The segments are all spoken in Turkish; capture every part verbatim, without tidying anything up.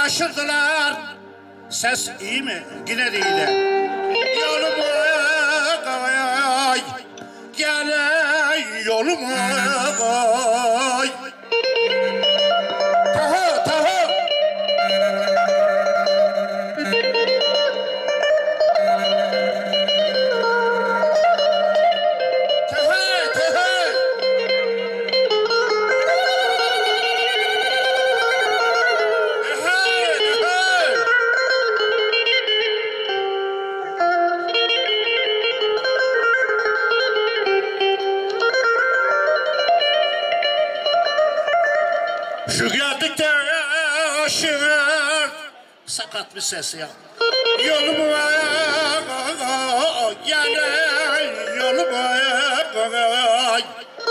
aşırdılar. Ses iyi mi? Yine değil de. Yoluma koy, gele yoluma koy. Taha, taha. Şu geldikte aşık sakat bir ses ya. Yoluma gele yoluma koy.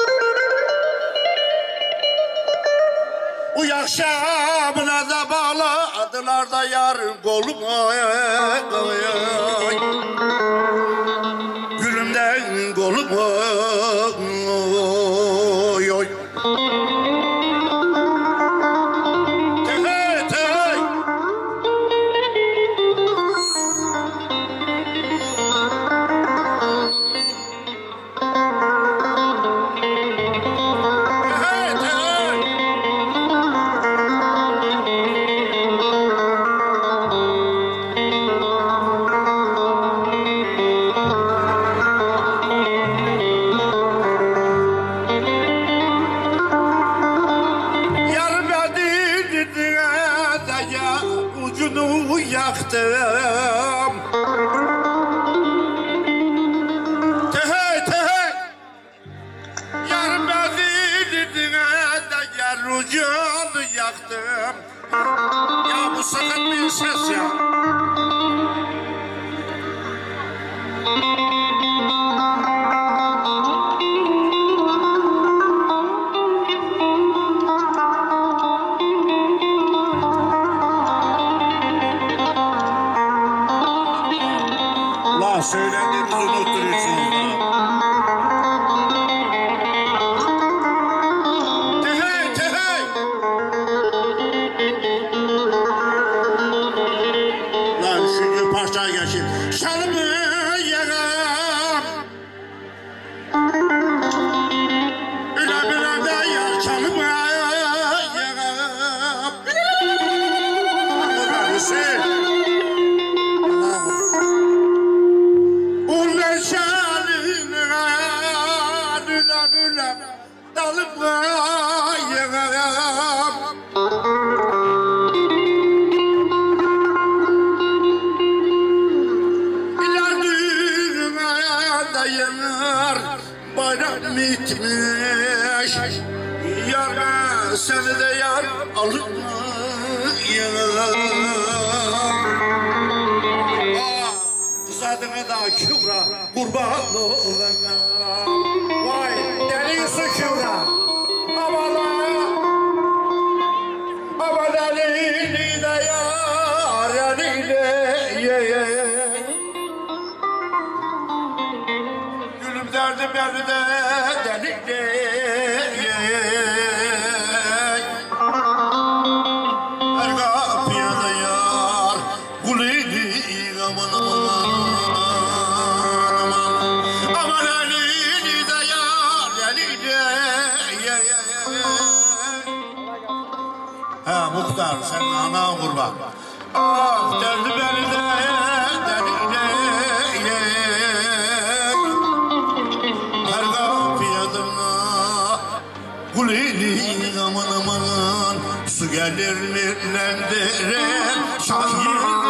Bu akşamına da bağladılar da yar koluma koy. Gülümden koluma oy. Ucunu yaktım. Tehey tehey. Yarın beni de yer ucunu yaktım. Ya bu sakat bir ses ya. Söylediğinizi unutturuyorsunuz. Tehey, tehey! Lan üçüncü parçaya geçeyim. Şalımı yaram. Üle üle de yar şalımı yaram. Allah'ım Hüseyin. Dalıma yığam. İlerime dayanır bayram bitmiş. Yar seni de yar alıma yığam. Kızadına da Kübra kurban olana. Vay deliyorsun Kübra. Aman aman elini de yar elini ye ye. Gülüm derdim beni de delik de ye ye. Her kapıya da yar kulini aman aman. Aman elini de yar elini ye ye. Ha muhtar sen ana kurban. Ah derdi beni de deli de ye. Her kapıyadına kulini aman aman. Su gelir mi lendirir şahir.